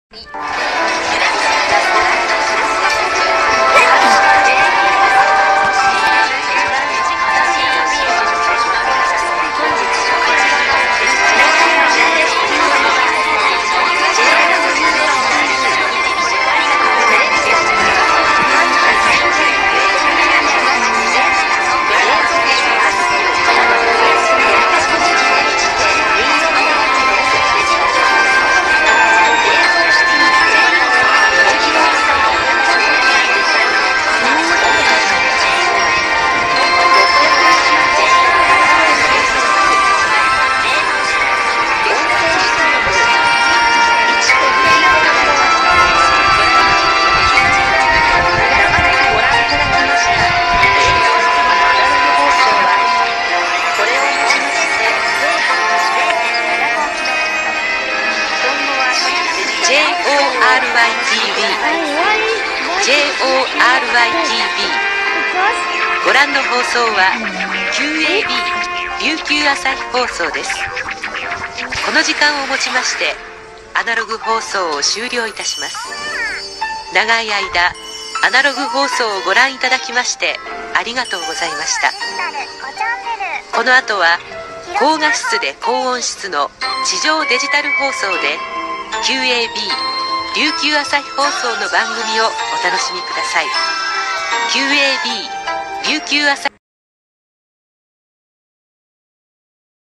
ご覧の放送は QAB 琉球朝日放送です。この時間をもちましてアナログ放送を終了いたします。長い間アナログ放送をご覧いただきましてありがとうございました。この後は高画質で高音質の地上デジタル放送で QAB 琉球朝日放送の番組をお楽しみください。QAB 琉球朝日